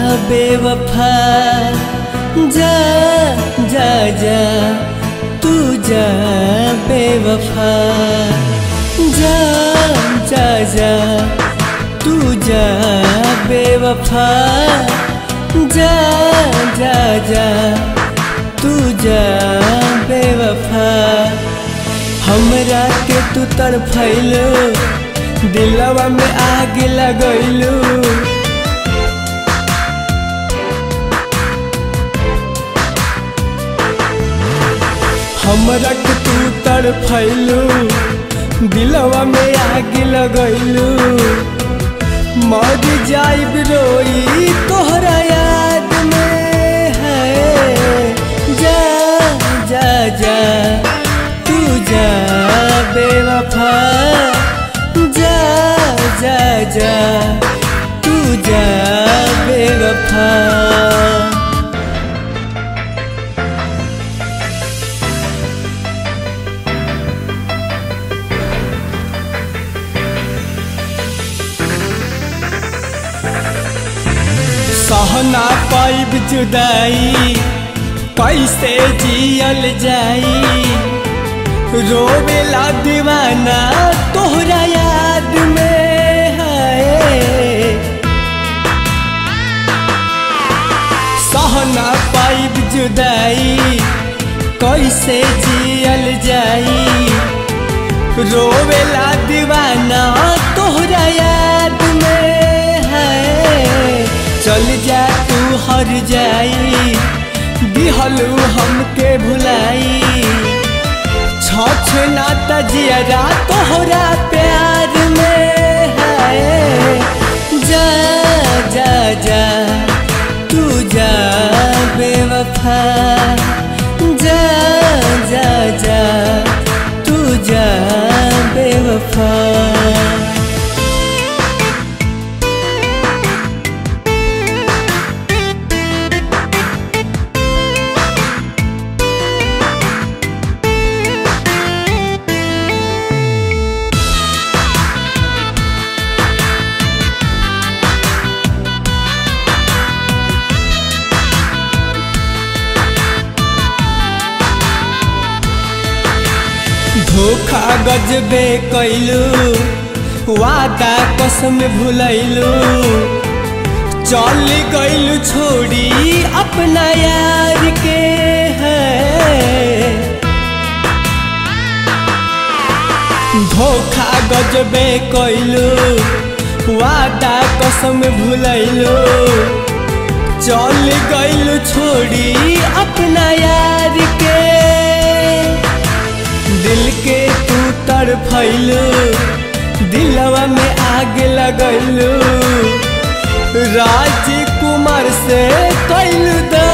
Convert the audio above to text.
बेवफा जा जा जा तू जा बेवफा जा जा जा तू जा बेवफा जा जा जा तू जा बेवफा हमरा के तू तड़फैलू दिलवा में आग लगैलू हमरा के तू तड़फैलू दिलवा में आग लगैलू मर जाइब रोई तोहरा याद में है जा जा जा तू जा बेवफा जा जा जा तू जा बेवफा सहना पाइब जुदाई कैसे जियल जाई रोवेला दीवाना तोहरा याद में है सहना पाइब जुदाई कैसे जियल जाई रोवेला दीवाना तोहरा याद में है चल जा तू हर जाई दिहलू हमके भुलाई छछ नाता जियरा तोहरा प्यार में है जा जा जा तू जा बेवफा जा जा जा तू जा बेवफा धोखा गजबे कैलू वादा कसम भुलैलू चल गइलू छोड़ी अपना यार के है धोखा गजबे कैलू वादा कसम भुलैलू चल गइलू छोड़ी अपना यार के दिल के तू तड़फैलू दिलवा में आग लगैलू राजकुमार से कैलू